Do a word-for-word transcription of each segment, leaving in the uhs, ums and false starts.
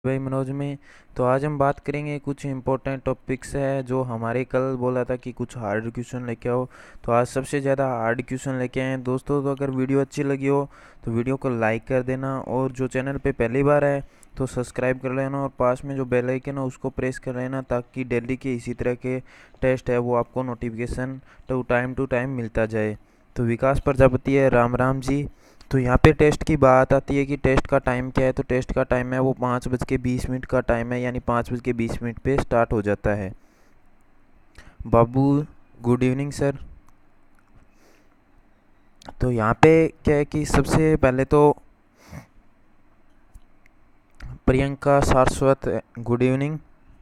भाई मनोज में। तो आज हम बात करेंगे कुछ इम्पोर्टेंट टॉपिक्स है जो हमारे कल बोला था कि कुछ हार्ड क्वेश्चन लेके आओ। तो आज सबसे ज़्यादा हार्ड क्वेश्चन लेके आए हैं दोस्तों। तो अगर वीडियो अच्छी लगी हो तो वीडियो को लाइक कर देना, और जो चैनल पे पहली बार है तो सब्सक्राइब कर लेना, और पास में जो बेल आइकन है उसको प्रेस कर लेना, ताकि डेली के इसी तरह के टेस्ट है वो आपको नोटिफिकेशन तो टाइम टू टाइम मिलता जाए। तो विकास प्रजापति है, राम राम जी। तो यहाँ पे टेस्ट की बात आती है कि टेस्ट का टाइम क्या है। तो टेस्ट का टाइम है वो पाँच बज के बीस मिनट का टाइम है, यानी पाँच बज के बीस मिनट पे स्टार्ट हो जाता है। Babu, good evening sir. तो यहाँ पे क्या है कि सबसे पहले तो प्रियंका सारस्वत, गुड इवनिंग।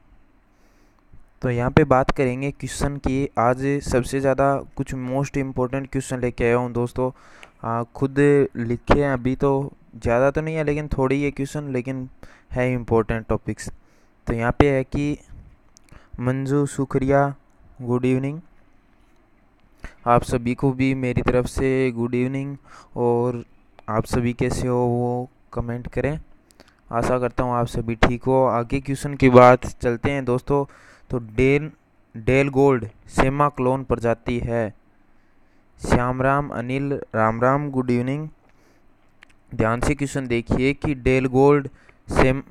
तो यहाँ पे बात करेंगे क्वेश्चन की। आज सबसे ज़्यादा कुछ मोस्ट इम्पोर्टेंट क्वेश्चन लेके आया हूँ दोस्तों। आ, खुद लिखे हैं अभी, तो ज़्यादा तो नहीं है लेकिन थोड़ी ये क्वेश्चन लेकिन है इम्पोर्टेंट टॉपिक्स। तो यहाँ पे है कि मंजू सुखरिया, गुड इवनिंग। आप सभी को भी मेरी तरफ से गुड इवनिंग। और आप सभी कैसे हो वो कमेंट करें। आशा करता हूँ आप सभी ठीक हो। आगे क्वेश्चन की बात चलते हैं दोस्तों। तो डेल डेल गोल्ड सेमा क्लोन प्रजाति है। Shyamram Anil, Ram Ram, good evening. ध्यान से क्वेश्चन देखिए कि डेल गोल्ड सेम।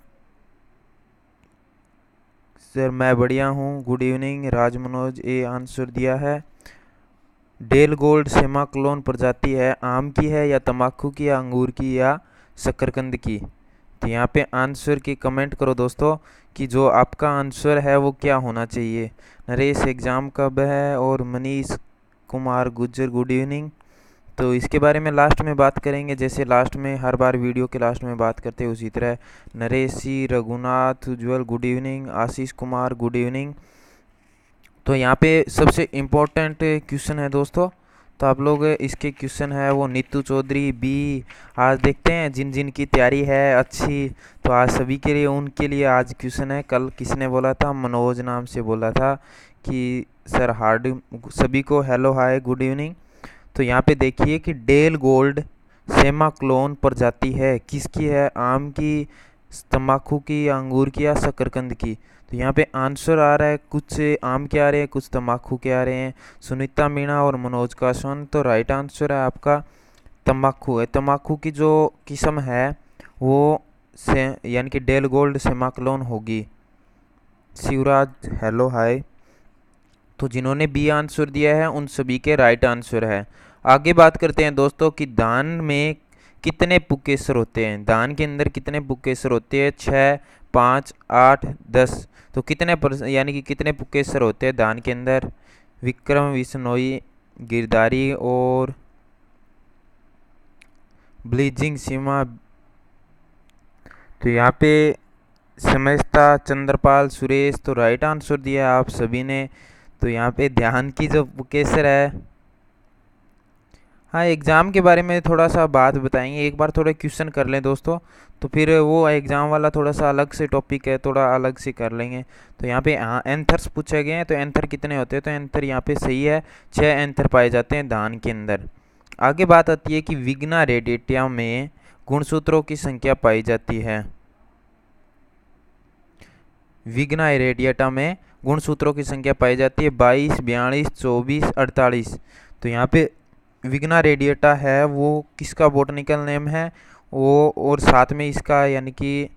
सर मैं बढ़िया हूँ, good evening. Raj Manoj A answer दिया है। डेल गोल्ड सेमा क्लोन प्रजाति है, आम की है या तंबाकू की या अंगूर की या शकरकंद की। तो यहाँ पे आंसर की कमेंट करो दोस्तों कि जो आपका आंसर है वो क्या होना चाहिए। नरेश एग्ज़ाम कब है, और मनीष कुमार गुज्जर, गुड इवनिंग। तो इसके बारे में लास्ट में बात करेंगे, जैसे लास्ट में हर बार वीडियो के लास्ट में बात करते हैं उसी तरह। Naresh C, Raghunath Ujjwal, good evening. Ashish Kumar, good evening. तो यहाँ पे सबसे इम्पोर्टेंट क्वेश्चन है दोस्तों। तो आप लोग इसके क्वेश्चन है वो नीतू चौधरी बी। आज देखते हैं जिन जिन की तैयारी है अच्छी, तो आज सभी के लिए उनके लिए आज क्वेश्चन है। कल किसने बोला था, मनोज नाम से बोला था कि सर हार्ड। सभी को हेलो हाय गुड इवनिंग। तो यहाँ पे देखिए कि डेल गोल्ड सेमा क्लोन प्रजाति है, किसकी है, आम की, तम्बाकू की, या अंगूर की, या शकरकंद की। तो यहाँ पे आंसर आ रहा है, कुछ आम के आ रहे हैं, कुछ तम्बाकू के आ रहे हैं। सुनीता मीणा और मनोज कासवान, तो राइट आंसर है आपका तम्बाकू है। तम्बाकू की जो किस्म है वो से यानी कि डेल गोल्ड सेमा क्लोन होगी। Shivraj hello hi. तो जिन्होंने बी आंसर दिया है उन सभी के राइट आंसर है। आगे बात करते हैं दोस्तों कि दान में कितने पुकेसर होते हैं। दान के अंदर कितने पुकेसर होते हैं, छः, पाँच, आठ, दस। तो कितने पर यानी कि कितने पुकेसर होते हैं दान के अंदर। विक्रम विश्नोई, गिरधारी और ब्लीजिंग सीमा। तो यहाँ पे समझता, चंद्रपाल, सुरेश, तो राइट आंसर दिया आप सभी ने। तो यहाँ पे ध्यान की जो पुकेसर है, हाँ एग्ज़ाम के बारे में थोड़ा सा बात बताएंगे। एक बार थोड़ा क्वेश्चन कर लें दोस्तों, तो फिर वो एग्ज़ाम वाला थोड़ा सा अलग से टॉपिक है, थोड़ा अलग से कर लेंगे। तो यहाँ पे हाँ एंथर्स पूछे गए हैं। तो एंथर कितने होते हैं, तो एंथर यहाँ पे सही है, छः एंथर पाए जाते हैं धान के अंदर। आगे बात आती है कि विग्ना रेडिएटा में गुणसूत्रों की संख्या पाई जाती है। विग्ना रेडिएटा में गुणसूत्रों की संख्या पाई जाती है बाईस, बयालीस, चौबीस, अड़तालीस। तो यहाँ पे विग्ना रेडिएटा है वो किसका बोटनिकल नेम है वो, और साथ में इसका यानी कि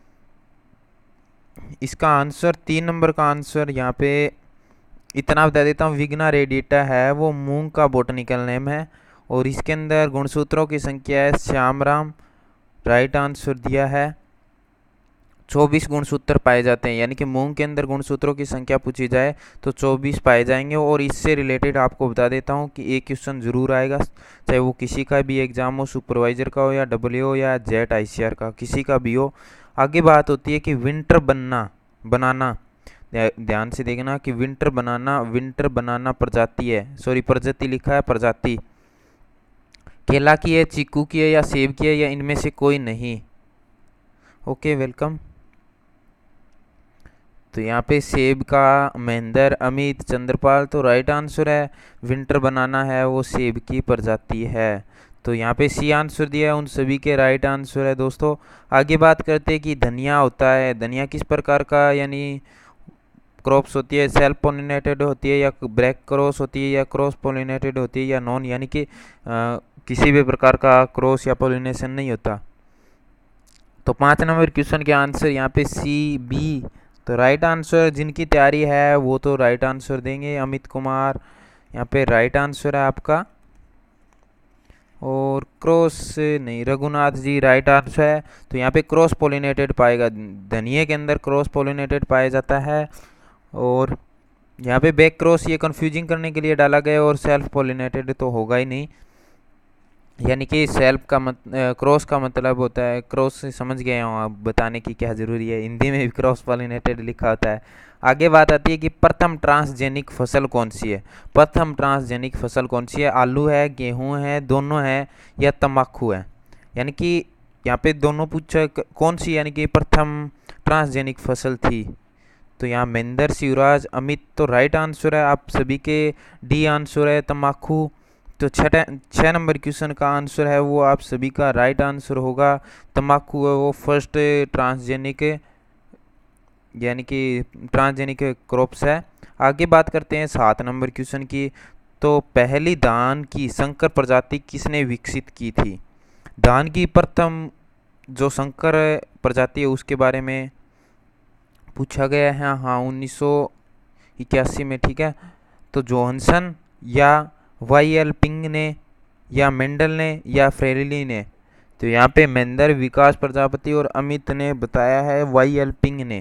इसका आंसर तीन नंबर का आंसर यहाँ पे इतना बता देता हूँ। विग्ना रेडिएटा है वो मूंग का बोटनिकल नेम है, और इसके अंदर गुणसूत्रों की संख्या है श्यामराम, राइट आंसर दिया है। चौबीस गुणसूत्र पाए जाते हैं, यानी कि मूंग के अंदर गुणसूत्रों की संख्या पूछी जाए तो चौबीस पाए जाएंगे। और इससे रिलेटेड आपको बता देता हूं कि एक क्वेश्चन जरूर आएगा, चाहे वो किसी का भी एग्जाम हो, सुपरवाइजर का हो या डब्ल्यू हो या जेट आईसीआर का, किसी का भी हो। आगे बात होती है कि विंटर बनना बनाना। ध्यान से देखना कि विंटर बनाना विंटर बनाना प्रजाति है, सॉरी प्रजाति लिखा है प्रजाति। केला की है, चीकू की है, या सेब की है, या इनमें से कोई नहीं। Okay welcome. तो यहाँ पे सेब का महेंद्र, अमित, चंद्रपाल, तो राइट आंसर है विंटर बनाना है वो सेब की प्रजाति है। तो यहाँ पे सी आंसर दिया है, उन सभी के राइट आंसर है दोस्तों। आगे बात करते हैं कि धनिया होता है, धनिया किस प्रकार का यानी क्रॉप्स होती है, सेल्फ पोलिनेटेड होती है या ब्रेक क्रॉस होती है या क्रॉस पोलिनेटेड होती है या नॉन, यानी कि किसी भी प्रकार का क्रॉस या पोलिनेशन नहीं होता। तो पाँच नंबर क्वेश्चन के आंसर यहाँ पे सी बी। तो राइट आंसर जिनकी तैयारी है वो तो राइट आंसर देंगे। अमित कुमार यहाँ पे राइट आंसर है आपका। और क्रॉस नहीं, रघुनाथ जी राइट आंसर है। तो यहाँ पे क्रॉस पोलिनेटेड पाएगा, धनिया के अंदर क्रॉस पोलिनेटेड पाया जाता है। और यहाँ पे बैक क्रॉस ये कंफ्यूजिंग करने के लिए डाला गया, और सेल्फ पोलिनेटेड तो होगा ही नहीं, यानी कि सेल्फ का मत क्रॉस का मतलब होता है, क्रॉस से समझ गए हो आप, बताने की क्या ज़रूरी है, हिंदी में भी क्रॉस पॉलिनेटेड लिखा होता है। आगे बात आती है कि प्रथम ट्रांसजेनिक फसल कौन सी है। प्रथम ट्रांसजेनिक फसल कौन सी है? आलू है, गेहूं है, दोनों है या तंबाकू है। यानी कि यहाँ पे दोनों पूछा कौन सी, यानी कि प्रथम ट्रांसजेनिक फसल थी। तो यहाँ महेंद्र शिवराज अमित तो राइट आंसर है आप सभी के, डी आंसर है तंबाकू। तो छठा छः नंबर क्वेश्चन का आंसर है वो आप सभी का राइट आंसर होगा, तंबाकू है वो फर्स्ट ट्रांसजेनिक यानी कि ट्रांसजेनिक क्रॉप्स है। आगे बात करते हैं सात नंबर क्वेश्चन की। तो पहली धान की संकर प्रजाति किसने विकसित की थी? धान की प्रथम जो संकर प्रजाति है उसके बारे में पूछा गया है। हाँ, उन्नीस सौ इक्यासी में, ठीक है। तो जोहानसन या वाई एल पिंग ने या मेंडल ने या फ्रेलिनी ने। तो यहाँ पे महेंद्र विकास प्रजापति और अमित ने बताया है वाई एल पिंग ने।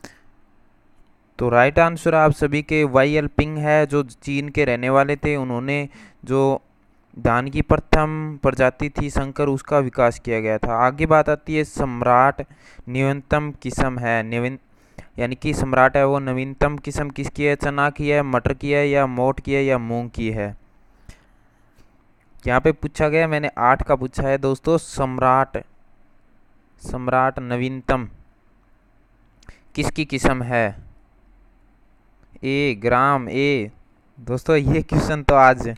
तो राइट आंसर आप सभी के वाई एल पिंग है, जो चीन के रहने वाले थे। उन्होंने जो धान की प्रथम प्रजाति थी संकर, उसका विकास किया गया था। आगे बात आती है सम्राट नवीनतम किस्म है, नवीन यानी कि सम्राट है वो नवीनतम किस्म किसकी है? चना की है, मटर की है या मोट की है या मूंग की है। यहाँ पे पूछा गया, मैंने आठ का पूछा है दोस्तों। सम्राट सम्राट नवीनतम किसकी किस्म है? ए ग्राम ए। दोस्तों ये क्वेश्चन तो आज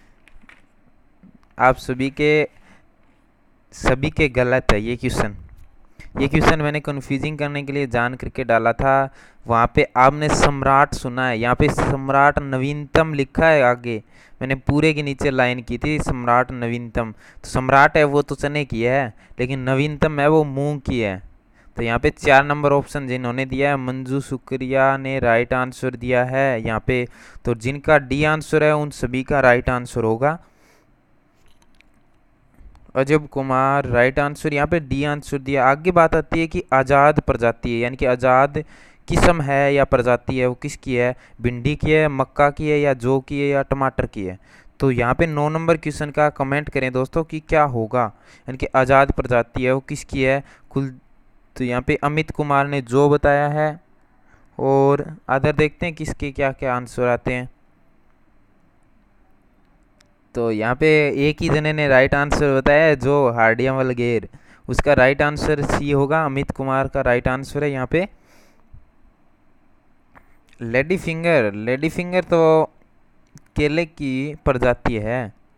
आप सभी के सभी के गलत है। ये क्वेश्चन ये क्वेश्चन मैंने कन्फ्यूजिंग करने के लिए जान करके डाला था। वहाँ पे आपने सम्राट सुना है, यहाँ पे सम्राट नवीनतम लिखा है आगे। मैंने पूरे के नीचे लाइन की थी सम्राट नवीनतम। तो सम्राट है वो तो चने की है, लेकिन नवीनतम है वो मूंग की है। तो यहाँ पे चार नंबर ऑप्शन जिन्होंने दिया है, मंजू शुक्रिया ने राइट आंसर दिया है यहाँ पे। तो जिनका डी आंसर है उन सभी का राइट आंसर होगा। अजब कुमार राइट आंसर, यहाँ पे डी आंसर दिया। आगे बात आती है कि आज़ाद प्रजाति है, यानी कि आज़ाद किस्म है या प्रजाति है वो किसकी है? भिंडी की है, मक्का की है या जौ की है या टमाटर की है। तो यहाँ पे नौ नंबर क्वेश्चन का कमेंट करें दोस्तों कि क्या होगा, यानी कि आज़ाद प्रजाति है वो किसकी है? कुल तो यहाँ पे अमित कुमार ने जो बताया है। और अदर देखते हैं किसके क्या क्या आंसर आते हैं। तो यहाँ पे एक ही जने ने राइट आंसर बताया है, जो हार्डिया वलगेर, उसका राइट आंसर सी होगा। अमित कुमार का राइट आंसर है यहाँ पे। लेडी फिंगर लेडी फिंगर तो केले की प्रजाति है,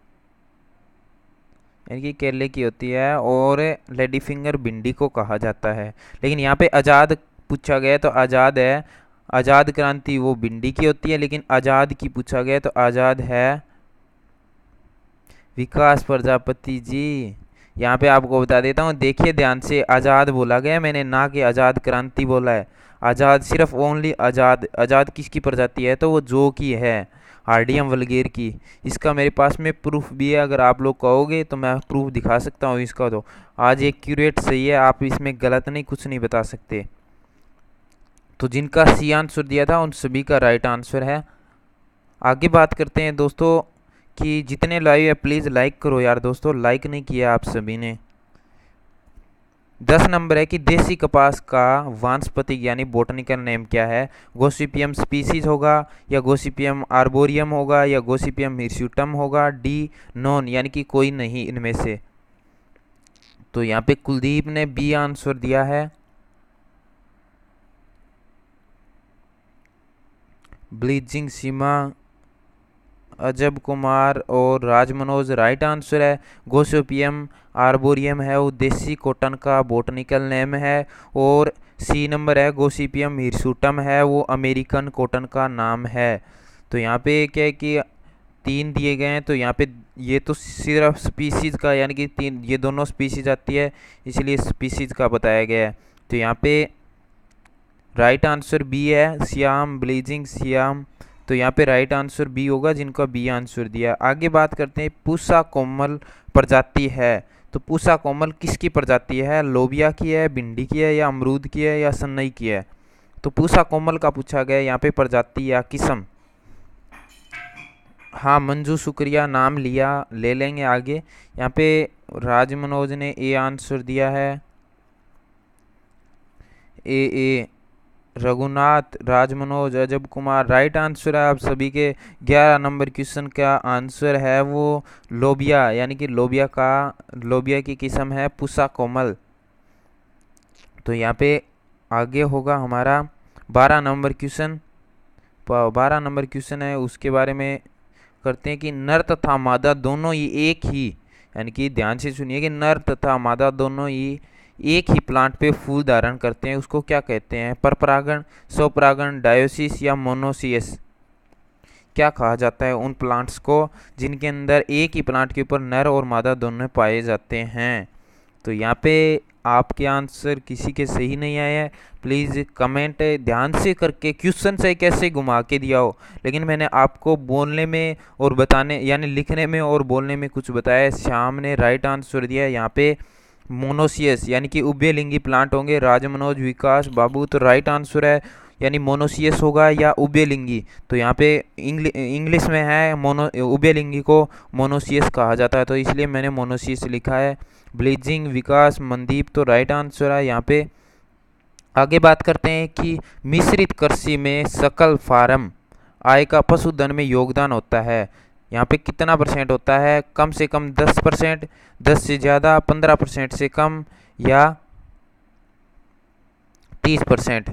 यानी कि केले की होती है, और लेडी फिंगर भिंडी को कहा जाता है। लेकिन यहाँ पे आज़ाद पूछा गया तो आज़ाद है, आज़ाद क्रांति वो भिंडी की होती है, लेकिन आज़ाद की पूछा गया तो आज़ाद है विकास प्रजापति जी। यहाँ पे आपको बता देता हूँ, देखिए ध्यान से, आज़ाद बोला गया मैंने, ना कि आज़ाद क्रांति बोला है। आज़ाद सिर्फ ओनली आज़ाद। आज़ाद किसकी प्रजाति है? तो वो जो की है, हार्डियम वल्गेर की। इसका मेरे पास में प्रूफ भी है, अगर आप लोग कहोगे तो मैं प्रूफ दिखा सकता हूँ इसका। तो आज एक्यूरेट सही है, आप इसमें गलत नहीं, कुछ नहीं बता सकते। तो जिनका सी आंसर दिया था उन सभी का राइट आंसर है। आगे बात करते हैं दोस्तों कि जितने लाइव है प्लीज़ लाइक करो यार दोस्तों, लाइक नहीं किया आप सभी ने। दस नंबर है कि देसी कपास का वानस्पतिक यानी बोटनिकल नेम क्या है? गोसिपियम स्पीसीज होगा या गोसिपियम आर्बोरियम होगा या गोसिपियम हिरस्यूटम होगा, डी नॉन यानी कि कोई नहीं इनमें से। तो यहाँ पे कुलदीप ने बी आंसर दिया है। ब्लीचिंग सीमा अजब कुमार और राज मनोज राइट आंसर है। गोसिपियम आर्बोरियम है वो देसी कॉटन का बोटनिकल नेम है। और सी नंबर है गोसिपियम हिरसुटम है वो अमेरिकन कॉटन का नाम है। तो यहाँ पे क्या है कि तीन दिए गए हैं, तो यहाँ पे ये तो सिर्फ स्पीसीज का यानी कि तीन ये दोनों स्पीसीज आती है इसलिए स्पीसीज का बताया गया है। तो यहाँ पे राइट आंसर बी है सियाम ब्लीजिंग सियाम। तो यहाँ पे राइट आंसर बी होगा जिनका बी आंसर दिया। आगे बात करते हैं पूसा कोमल प्रजाति है। तो पूसा कोमल किसकी प्रजाति है? लोबिया की है, भिंडी की है, या अमरूद की है, या सन्नई की है? तो पूसा कोमल का पूछा गया यहाँ पे प्रजाति या किस्म। हाँ मंजू शुक्रिया, नाम लिया, ले लेंगे आगे। यहाँ पे राज मनोज ने ए आंसर दिया है। ए ए रघुनाथ राज मनोज अजब कुमार राइट आंसर है। आप सभी के ग्यारह नंबर क्वेश्चन का आंसर है वो लोबिया, यानी कि लोबिया का लोबिया की किस्म है पूसा कोमल। तो यहाँ पे आगे होगा हमारा बारह नंबर क्वेश्चन। बारह नंबर क्वेश्चन है उसके बारे में करते हैं कि नर तथा मादा दोनों ही एक ही, यानी कि ध्यान से सुनिए कि नर तथा मादा दोनों ही एक ही प्लांट पे फूल धारण करते हैं, उसको क्या कहते हैं? परपरागण, स्वपरागण, डायोसिस या मोनोसियस? क्या कहा जाता है उन प्लांट्स को जिनके अंदर एक ही प्लांट के ऊपर नर और मादा दोनों पाए जाते हैं? तो यहाँ पे आपके आंसर किसी के सही नहीं आए हैं, प्लीज़ कमेंट ध्यान से करके क्वेश्चन से कैसे घुमा के दिया हो, लेकिन मैंने आपको बोलने में और बताने यानी लिखने में और बोलने में कुछ बताया। श्याम ने राइट आंसर दिया है यहाँ पे मोनोसियस, यानी कि उभयलिंगी प्लांट होंगे। राजमनोज विकास बाबू तो राइट आंसर है, यानी मोनोसियस होगा या उभयलिंगी। तो यहाँ पे इंग्लिश में है मोनो उभयलिंगी को मोनोसियस कहा जाता है, तो इसलिए मैंने मोनोसियस लिखा है। ब्लीजिंग विकास मनदीप तो राइट आंसर है यहाँ पे। आगे बात करते हैं कि मिश्रित कृषि में सकल फार्म आय का पशुधन में योगदान होता है, यहाँ पे कितना परसेंट होता है? कम से कम दस परसेंट, दस से ज़्यादा, पंद्रह परसेंट से कम, या तीस परसेंट?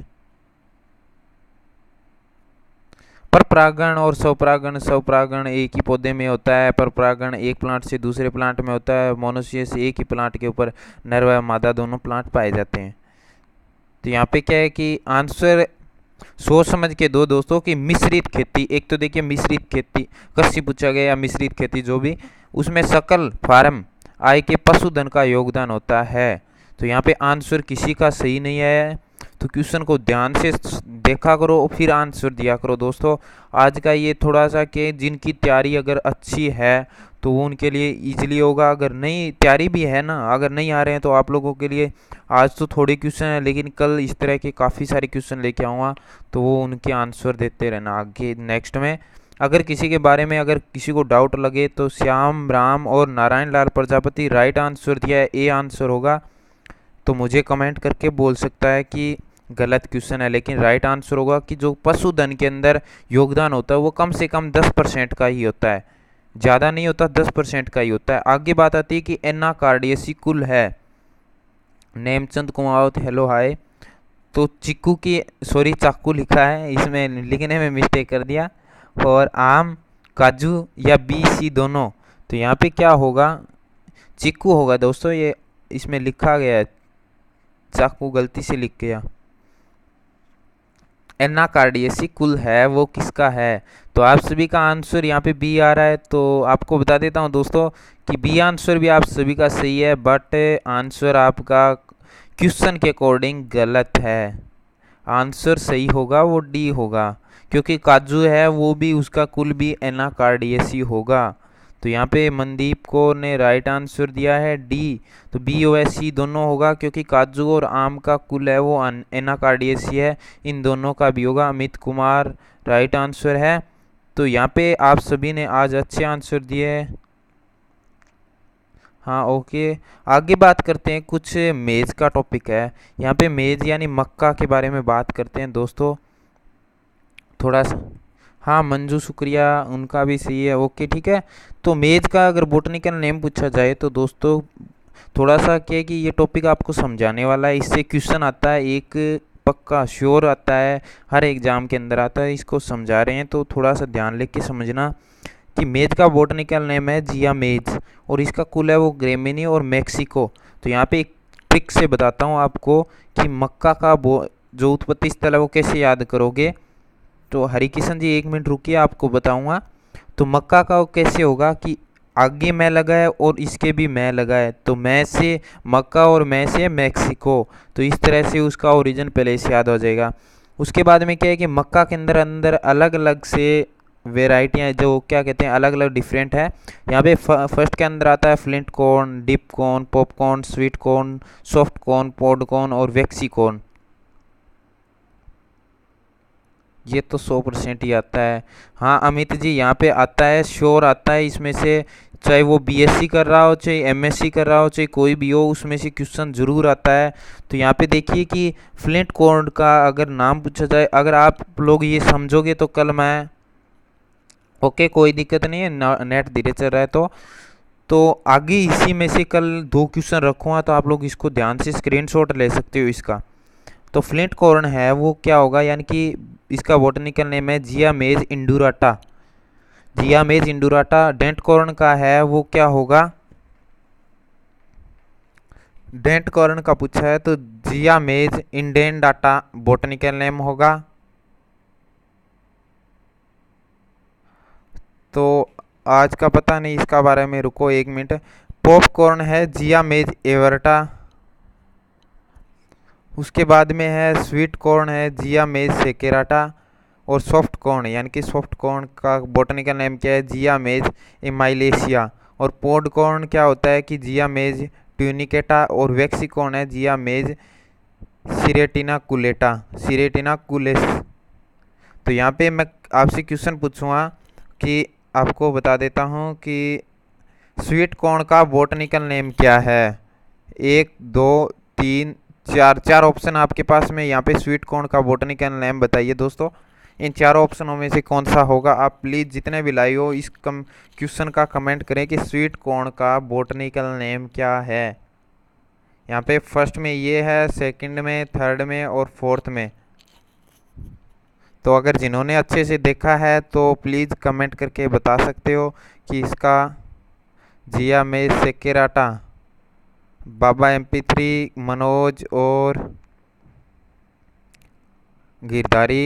परपरागण और स्वपरागण, स्वपरागण एक ही पौधे में होता है, परपरागण एक प्लांट से दूसरे प्लांट में होता है, मोनोसियस एक ही प्लांट के ऊपर नर व मादा दोनों प्लांट पाए जाते हैं। तो यहाँ पे क्या है कि आंसर सोच समझ के दो दोस्तों कि मिश्रित खेती, एक तो देखिए मिश्रित खेती कृषि पूछा गया या मिश्रित खेती जो भी, उसमें सकल फार्म आय के पशुधन का योगदान होता है। तो यहाँ पे आंसर किसी का सही नहीं है, तो क्वेश्चन को ध्यान से देखा करो फिर आंसर दिया करो दोस्तों। आज का ये थोड़ा सा कि जिनकी तैयारी अगर अच्छी है तो वो उनके लिए इजीली होगा, अगर नहीं तैयारी भी है ना, अगर नहीं आ रहे हैं तो आप लोगों के लिए आज तो थोड़े क्वेश्चन हैं, लेकिन कल इस तरह के काफ़ी सारे क्वेश्चन लेके आऊँगा, तो वो उनके आंसर देते रहना आगे नेक्स्ट में। अगर किसी के बारे में अगर किसी को डाउट लगे तो श्याम राम और नारायण लाल प्रजापति राइट आंसर दिया है, ए आंसर होगा, तो मुझे कमेंट करके बोल सकता है कि गलत क्वेश्चन है, लेकिन राइट आंसर होगा कि जो पशुधन के अंदर योगदान होता है वो कम से कम दस परसेंट का ही होता है, ज़्यादा नहीं होता, दस परसेंट का ही होता है। आगे बात आती है कि एनाकार्डियेसी कुल है। Nemchand Kumawat hello hi. तो चिक्कू की सॉरी चाकू लिखा है, इसमें लिखने में मिस्टेक कर दिया। और आम, काजू या बी सी दोनों? तो यहाँ पे क्या होगा? चिक्कू होगा दोस्तों, ये इसमें लिखा गया है, चाकू गलती से लिख गया। एनाकार्डियेसी कुल है वो किसका है? तो आप सभी का आंसर यहाँ पे बी आ रहा है, तो आपको बता देता हूँ दोस्तों कि बी आंसर भी आप सभी का सही है, बट आंसर आपका क्वेश्चन के अकॉर्डिंग गलत है। आंसर सही होगा वो डी होगा, क्योंकि काजू है वो भी उसका कुल भी एनाकार्डियेसी होगा। तो यहाँ पे मनदीप को ने राइट आंसर दिया है डी, तो बी और सी दोनों होगा, क्योंकि काजू और आम का कुल है वो एनाकार्डियेसी है, इन दोनों का भी होगा। अमित कुमार राइट आंसर है। तो यहाँ पे आप सभी ने आज अच्छे आंसर दिए हैं। हाँ ओके, आगे बात करते हैं, कुछ मेज़ का टॉपिक है यहाँ पे, मेज़ यानी मक्का के बारे में बात करते हैं दोस्तों थोड़ा सा। हाँ मंजू शुक्रिया, उनका भी सही है, ओके ठीक है। तो मेज़ का अगर बोटनिकल नेम पूछा जाए तो दोस्तों थोड़ा सा क्या है कि ये टॉपिक आपको समझाने वाला है, इससे क्वेश्चन आता है, एक पक्का श्योर आता है, हर एग्ज़ाम के अंदर आता है, इसको समझा रहे हैं, तो थोड़ा सा ध्यान लेके समझना कि कि मेज का बॉटनिकल नेम है जिया मेज और इसका कुल है वो ग्रेमिनी और मैक्सिको। तो यहाँ पे एक ट्रिक से बताता हूँ आपको कि मक्का का बो जो उत्पत्ति स्थल है वो कैसे याद करोगे। तो हरिकिशन जी एक मिनट रुकिए, आपको बताऊंगा। तो मक्का का वो कैसे होगा कि आगे मैं लगा है और इसके भी मैं लगा है, तो मैं से मक्का और मैं से मैक्सिको। तो इस तरह से उसका ओरिजिन पहले से याद हो जाएगा। उसके बाद में क्या है कि मक्का के अंदर अंदर अलग अलग से वेराइटियाँ जो क्या कहते हैं अलग अलग डिफरेंट है। यहाँ पे फर्स्ट के अंदर आता है फ्लिंट कॉर्न, डिप corn, popcorn, sweet corn, soft corn, pod corn और वैक्सी कॉर्न। ये तो सौ परसेंट ही आता है। हाँ अमित जी यहाँ पे आता है, श्योर आता है इसमें से। चाहे वो बीएससी कर रहा हो, चाहे एमएससी कर रहा हो, चाहे कोई भी हो, उसमें से क्वेश्चन ज़रूर आता है। तो यहाँ पे देखिए कि फ्लिंट कॉर्न का अगर नाम पूछा जाए, अगर आप लोग ये समझोगे तो कल मैं ओके कोई दिक्कत नहीं है, नेट धीरे चल रहा है तो तो आगे इसी में से कल दो क्वेश्चन रखूँगा, तो आप लोग इसको ध्यान से स्क्रीनशॉट ले सकते हो इसका। तो फ्लिंट कॉर्न है वो क्या होगा, यानी कि इसका बॉटनिकल नेम है जिया मेज इंडुराटा। जिया मेज इंडुराटा। डेंट कॉर्न का है वो क्या होगा, डेंट कॉर्न का पूछा है तो जिया मेज इंडेंडाटा बॉटनिकल नेम होगा। तो आज का पता नहीं इसका बारे में, रुको एक मिनट। पॉपकॉर्न है जिया मेज एवर्टा। उसके बाद में है स्वीट कॉर्न है जिया मेज सेकेराटा। और सॉफ्ट कॉर्न यानी कि सॉफ्ट कॉर्न का बॉटनिकल नेम क्या है, जिया मेज एमाइलेशिया। और पॉड कॉर्न क्या होता है कि जिया मेज ट्यूनिकेटा। और वैक्सी कॉर्न है जिया मेज सिरेटिना कुलेटा, सिरेटिना कुलेस। तो यहाँ पे मैं आपसे क्वेश्चन पूछूंगा कि आपको बता देता हूँ कि स्वीट कॉर्न का बॉटनिकल नेम क्या है। एक, दो, तीन, चार चार ऑप्शन आपके पास में। यहाँ पे स्वीट कॉर्न का बॉटनिकल नेम बताइए दोस्तों। इन चारों ऑप्शनों में से कौन सा होगा। आप प्लीज़ जितने भी लाई हो इस कम क्वेश्चन का कमेंट करें कि स्वीट कॉर्न का बॉटनिकल नेम क्या है। यहाँ पे फर्स्ट में ये है, सेकंड में, थर्ड में और फोर्थ में। तो अगर जिन्होंने अच्छे से देखा है तो प्लीज़ कमेंट करके बता सकते हो कि इसका जिया में सेकेराटा, बाबा एम पी थ्री, मनोज और गिरधारी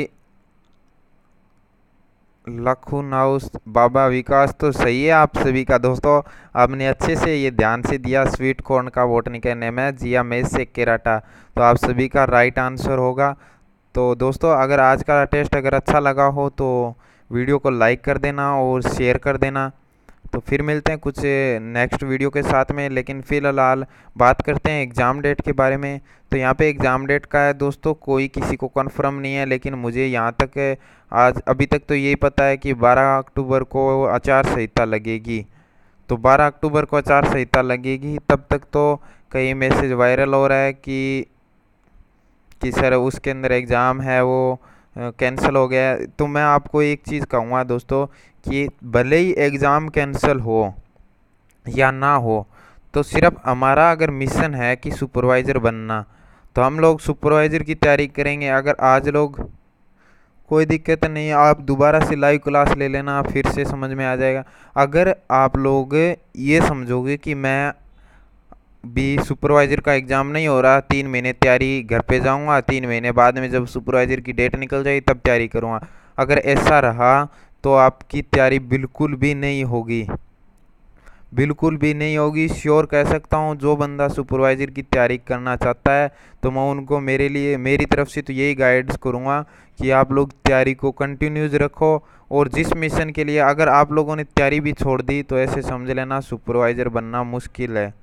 लखू नाउस, बाबा विकास। तो सही है आप सभी का दोस्तों, आपने अच्छे से ये ध्यान से दिया। स्वीट कॉर्न का बॉटनिकल नेम है जिया मेज सेकेराटा। तो आप सभी का राइट आंसर होगा। तो दोस्तों अगर आज का टेस्ट अगर अच्छा लगा हो तो वीडियो को लाइक कर देना और शेयर कर देना। तो फिर मिलते हैं कुछ नेक्स्ट वीडियो के साथ में, लेकिन फ़िलहाल बात करते हैं एग्ज़ाम डेट के बारे में। तो यहाँ पे एग्ज़ाम डेट का है दोस्तों, कोई किसी को कन्फर्म नहीं है, लेकिन मुझे यहाँ तक आज अभी तक तो यही पता है कि बारह अक्टूबर को आचार संहिता लगेगी। तो बारह अक्टूबर को आचार संहिता लगेगी, तब तक तो कई मैसेज वायरल हो रहा है कि कि सर उसके अंदर एग्ज़ाम है वो कैंसिल हो गया है। तो मैं आपको एक चीज़ कहूँगा दोस्तों कि भले ही एग्ज़ाम कैंसिल हो या ना हो, तो सिर्फ हमारा अगर मिशन है कि सुपरवाइज़र बनना, तो हम लोग सुपरवाइज़र की तैयारी करेंगे। अगर आज लोग कोई दिक्कत नहीं, आप दोबारा से लाइव क्लास ले लेना, फिर से समझ में आ जाएगा। अगर आप लोग ये समझोगे कि मैं भी सुपरवाइज़र का एग्ज़ाम नहीं हो रहा, तीन महीने तैयारी घर पे जाऊंगा, तीन महीने बाद में जब सुपरवाइज़र की डेट निकल जाएगी तब तैयारी करूंगा, अगर ऐसा रहा तो आपकी तैयारी बिल्कुल भी नहीं होगी, बिल्कुल भी नहीं होगी। श्योर कह सकता हूँ, जो बंदा सुपरवाइज़र की तैयारी करना चाहता है तो मैं उनको मेरे लिए मेरी तरफ से तो यही गाइड्स करूँगा कि आप लोग तैयारी को कंटिन्यूज रखो। और जिस मिशन के लिए अगर आप लोगों ने तैयारी भी छोड़ दी तो ऐसे समझ लेना सुपरवाइज़र बनना मुश्किल है।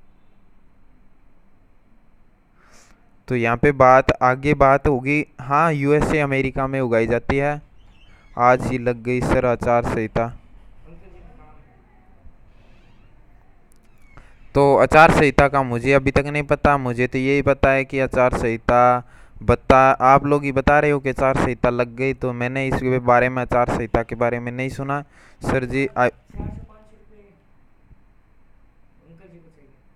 तो यहाँ पे बात आगे बात होगी। हाँ यूएसए अमेरिका में उगाई जाती है। आज ही लग गई सर आचार संहिता। तो आचार संहिता का मुझे अभी तक नहीं पता, मुझे तो यही पता है कि आचार संहिता बता आप लोग ही बता रहे हो कि आचार संहिता लग गई, तो मैंने इसके बारे में आचार संहिता के बारे में नहीं सुना सर जी। आ,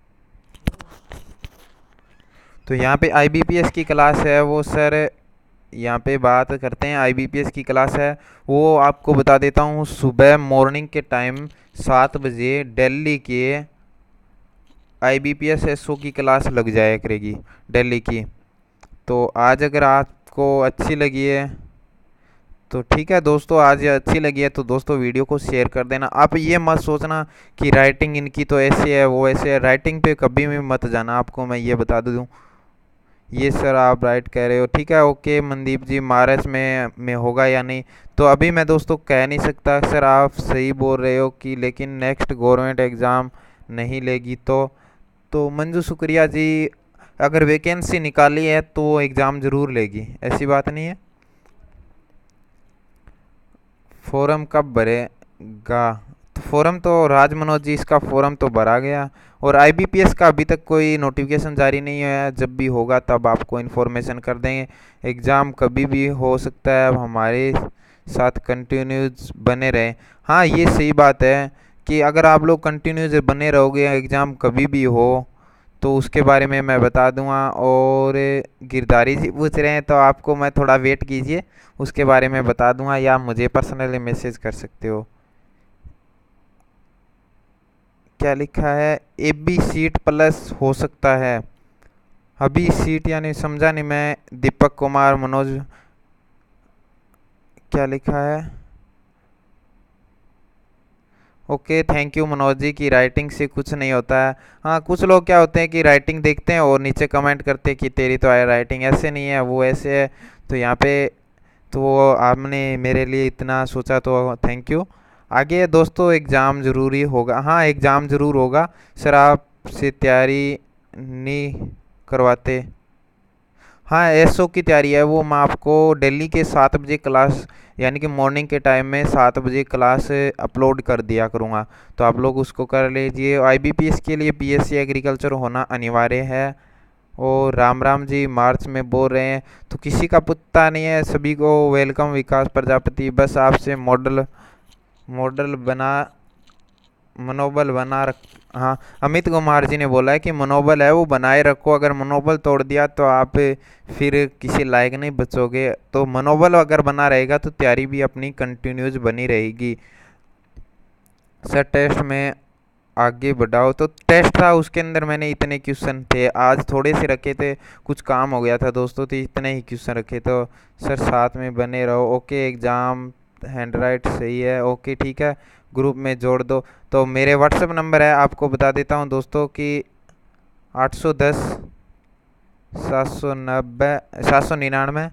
तो यहाँ पे आईबीपीएस की क्लास है वो सर यहाँ पे बात करते हैं आईबीपीएस की क्लास है वो आपको बता देता हूँ। सुबह मॉर्निंग के टाइम सात बजे दिल्ली के आईबीपीएस एसओ की क्लास लग जाया करेगी दिल्ली की। तो आज अगर आपको अच्छी लगी है तो ठीक है दोस्तों, आज ये अच्छी लगी है तो दोस्तों वीडियो को शेयर कर देना। आप ये मत सोचना कि राइटिंग इनकी तो ऐसे है वो ऐसे है, राइटिंग पे कभी भी मत जाना, आपको मैं ये बता दूं। ये सर आप राइट कह रहे हो, ठीक है ओके मनदीप जी, मार्च में में होगा या नहीं तो अभी मैं दोस्तों कह नहीं सकता। सर आप सही बोल रहे हो कि लेकिन नेक्स्ट गवर्नमेंट एग्ज़ाम नहीं लेगी तो तो मंजू शुक्रिया जी, अगर वैकेंसी निकाली है तो वो एग्ज़ाम ज़रूर लेगी, ऐसी बात नहीं है। फॉर्म कब भरेगा? तो फॉर्म तो राज मनोज जी इसका फॉर्म तो भरा गया और आईबीपीएस का अभी तक कोई नोटिफिकेशन जारी नहीं है, जब भी होगा तब आपको इन्फॉर्मेशन कर देंगे। एग्ज़ाम कभी भी हो सकता है, अब हमारे साथ कंटिन्यूज बने रहें। हाँ ये सही बात है कि अगर आप लोग कंटिन्यूज बने रहोगे एग्ज़ाम कभी भी हो तो उसके बारे में मैं बता दूंगा। और गिरधारी जी पूछ रहे हैं तो आपको मैं थोड़ा वेट कीजिए, उसके बारे में बता दूंगा, या मुझे पर्सनली मैसेज कर सकते हो। क्या लिखा है? ए बी सीट प्लस हो सकता है, अभी सीट यानी समझा नहीं मैं। दीपक कुमार मनोज, क्या लिखा है? Okay thank you Manoj ji की राइटिंग से कुछ नहीं होता है। हाँ कुछ लोग क्या होते हैं कि राइटिंग देखते हैं और नीचे कमेंट करते हैं कि तेरी तो राइटिंग ऐसे नहीं है वो ऐसे है, तो यहाँ पे तो आपने मेरे लिए इतना सोचा तो थैंक यू। आगे दोस्तों एग्ज़ाम ज़रूरी होगा, हाँ एग्ज़ाम ज़रूर होगा सर, आपसे तैयारी नहीं करवाते? हाँ एसओ की तैयारी है वो, मैं आपको दिल्ली के सात बजे क्लास यानी कि मॉर्निंग के टाइम में सात बजे क्लास अपलोड कर दिया करूँगा, तो आप लोग उसको कर लीजिए। आईबीपीएस के लिए बीएससी एग्रीकल्चर होना अनिवार्य है। और राम राम जी मार्च में बोल रहे हैं तो किसी का पता नहीं है, सभी को वेलकम। विकास प्रजापति, बस आपसे मॉडल मॉडल बना मनोबल बना रख, हाँ अमित कुमार जी ने बोला है कि मनोबल है वो बनाए रखो, अगर मनोबल तोड़ दिया तो आप फिर किसी लायक नहीं बचोगे। तो मनोबल अगर बना रहेगा तो तैयारी भी अपनी कंटिन्यूज बनी रहेगी। सर टेस्ट में आगे बढ़ाओ, तो टेस्ट था उसके अंदर मैंने इतने क्वेश्चन थे, आज थोड़े से रखे थे, कुछ काम हो गया था दोस्तों तो इतने ही क्वेश्चन रखे। तो सर साथ में बने रहो, ओके एग्ज़ाम हैंड राइट सही है, ओके ठीक है ग्रुप में जोड़ दो। तो मेरे व्हाट्सएप नंबर है आपको बता देता हूँ दोस्तों कि आठ सौ दस सात सौ नब्बे सात सौ निन्यानवे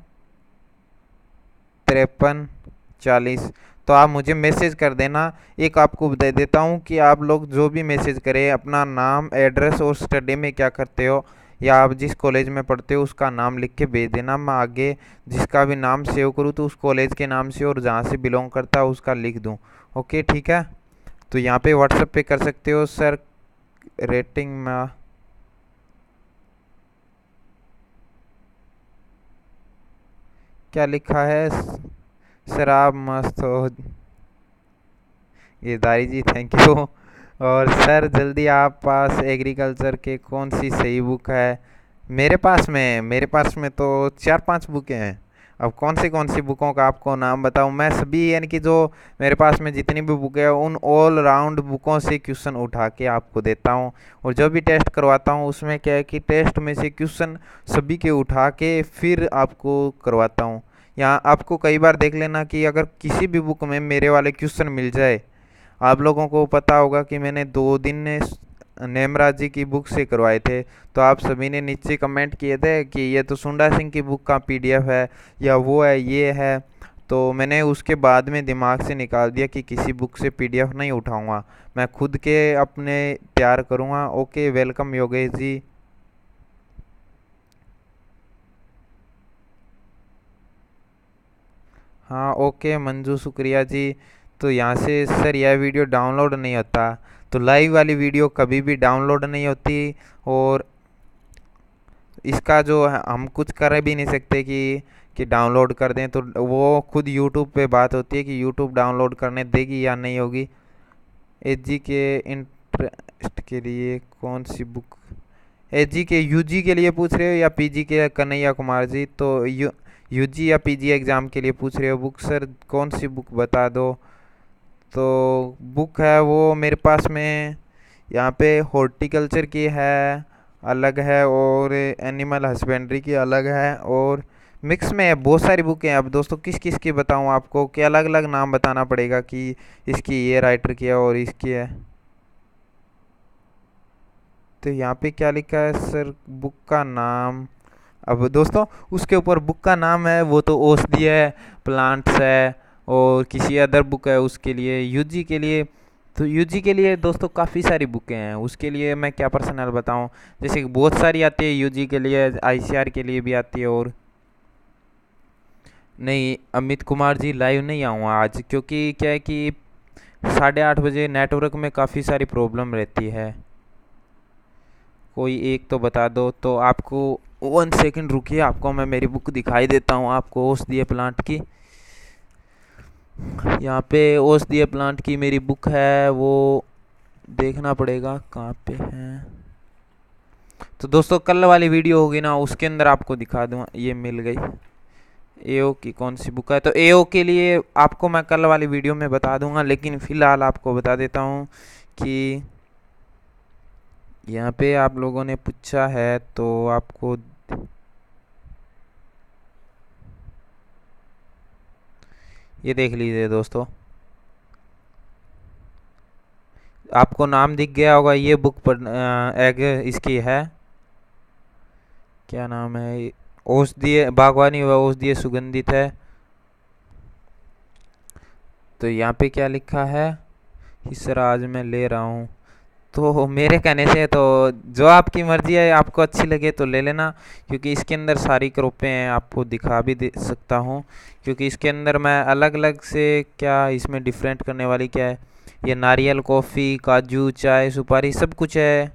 तिरपन चालीस, तो आप मुझे मैसेज कर देना। एक आपको बता देता हूँ कि आप लोग जो भी मैसेज करें अपना नाम एड्रेस और स्टडी में क्या करते हो या आप जिस कॉलेज में पढ़ते हो उसका नाम लिख के भेज देना, मैं आगे जिसका भी नाम सेव करूँ तो उस कॉलेज के नाम से और जहाँ से बिलोंग करता है उसका लिख दूँ। ओके ठीक है, तो यहाँ पे व्हाट्सएप पे कर सकते हो। सर रेटिंग में क्या लिखा है? सर आप मस्त हो ये दारी जी, थैंक यू। और सर जल्दी आप पास एग्रीकल्चर के कौन सी सही बुक है? मेरे पास में मेरे पास में तो चार पांच बुकें हैं, अब कौन सी कौन सी बुकों का आपको नाम बताऊं मैं? सभी यानी कि जो मेरे पास में जितनी भी बुकें हैं उन ऑल राउंड बुकों से क्वेश्चन उठा के आपको देता हूं। और जो भी टेस्ट करवाता हूं उसमें क्या है कि टेस्ट में से क्वेश्चन सभी के उठा के फिर आपको करवाता हूं। यहाँ आपको कई बार देख लेना कि अगर किसी भी बुक में मेरे वाले क्वेश्चन मिल जाए, आप लोगों को पता होगा कि मैंने दो दिन नेमराज जी की बुक से करवाए थे, तो आप सभी ने नीचे कमेंट किए थे कि ये तो सुंडा सिंह की बुक का पीडीएफ है या वो है ये है, तो मैंने उसके बाद में दिमाग से निकाल दिया कि किसी बुक से पीडीएफ नहीं उठाऊंगा, मैं खुद के अपने तैयार करूंगा। Okay welcome Yogesh ji. हाँ ओके मंजू शुक्रिया जी। तो यहाँ से सर यह वीडियो डाउनलोड नहीं होता, तो लाइव वाली वीडियो कभी भी डाउनलोड नहीं होती और इसका जो है हम कुछ कर भी नहीं सकते कि कि डाउनलोड कर दें, तो वो खुद यूट्यूब पे बात होती है कि यूट्यूब डाउनलोड करने देगी या नहीं होगी। एच जी के इंटरेस्ट के लिए कौन सी बुक? एच जी के यूजी के लिए पूछ रहे हो या पीजी के? कन्हैया कुमार जी तो यू यूजी या पीजी एग्ज़ाम के लिए पूछ रहे हो बुक सर कौन सी बुक बता दो। तो बुक है वो मेरे पास में यहाँ पे हॉर्टिकल्चर की है अलग है, और एनिमल हस्बेंड्री की अलग है, और मिक्स में है, बहुत सारी बुकें हैं। अब दोस्तों किस किस की बताऊँ आपको, कि अलग अलग नाम बताना पड़ेगा कि इसकी ये राइटर की है और इसकी है। तो यहाँ पे क्या लिखा है सर, बुक का नाम। अब दोस्तों उसके ऊपर बुक का नाम है वो तो औषधीय प्लांट्स है, और किसी अदर बुक है उसके लिए यूजी के लिए। तो यूजी के लिए दोस्तों काफ़ी सारी बुकें हैं, उसके लिए मैं क्या पर्सनल बताऊं, जैसे कि बहुत सारी आती है यूजी के लिए, आईसीआर के लिए भी आती है। और नहीं अमित कुमार जी लाइव नहीं आऊँगा आज, क्योंकि क्या है कि साढ़े आठ बजे नेटवर्क में काफ़ी सारी प्रॉब्लम रहती है। कोई एक तो बता दो। तो आपको वन सेकंड रुकिए, आपको मैं मेरी बुक दिखाई देता हूँ आपको औषधीय प्लांट की। यहाँ पे औषधीय प्लांट की मेरी बुक है, वो देखना पड़ेगा कहाँ पे है। तो दोस्तों कल वाली वीडियो होगी ना, उसके अंदर आपको दिखा दूँगा। ये मिल गई एओ की कौन सी बुक है। तो एओ के लिए आपको मैं कल वाली वीडियो में बता दूंगा, लेकिन फ़िलहाल आपको बता देता हूँ कि यहाँ पे आप लोगों ने पूछा है तो आपको ये देख लीजिए दोस्तों, आपको नाम दिख गया होगा। ये बुक पर एग इसकी है, क्या नाम है, औषधीय बागवानी व औषधीय सुगंधित है। तो यहाँ पे क्या लिखा है, इस तरह आज मैं ले रहा हूँ। तो मेरे कहने से तो जो आपकी मर्ज़ी है, आपको अच्छी लगे तो ले लेना, क्योंकि इसके अंदर सारी क्रॉपें हैं, आपको दिखा भी दे सकता हूँ। क्योंकि इसके अंदर मैं अलग अलग से क्या इसमें डिफरेंट करने वाली क्या है, ये नारियल, कॉफ़ी, काजू, चाय, सुपारी सब कुछ है।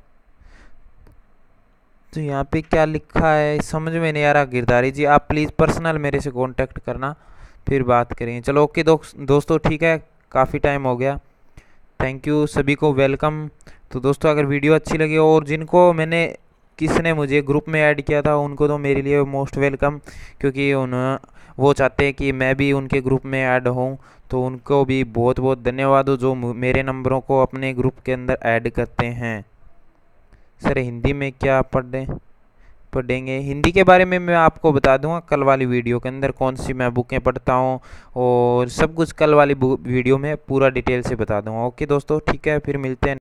तो यहाँ पे क्या लिखा है समझ में नहीं आ रहा। गिरधारी जी आप प्लीज़ पर्सनल मेरे से कांटेक्ट करना, फिर बात करेंगे। चलो ओके दो, दोस्तों ठीक है, काफ़ी टाइम हो गया। थैंक यू सभी को, वेलकम। तो दोस्तों अगर वीडियो अच्छी लगी और जिनको मैंने किसने मुझे ग्रुप में ऐड किया था उनको तो मेरे लिए मोस्ट वेलकम, क्योंकि उन वो चाहते हैं कि मैं भी उनके ग्रुप में ऐड हूँ। तो उनको भी बहुत बहुत धन्यवाद हो जो मेरे नंबरों को अपने ग्रुप के अंदर ऐड करते हैं। सर हिंदी में क्या पढ़ें पढ़ेंगे, हिंदी के बारे में मैं आपको बता दूंगा कल वाली वीडियो के अंदर, कौन सी मैं बुकें पढ़ता हूँ और सब कुछ कल वाली वीडियो में पूरा डिटेल से बता दूंगा। ओके दोस्तों ठीक है, फिर मिलते हैं।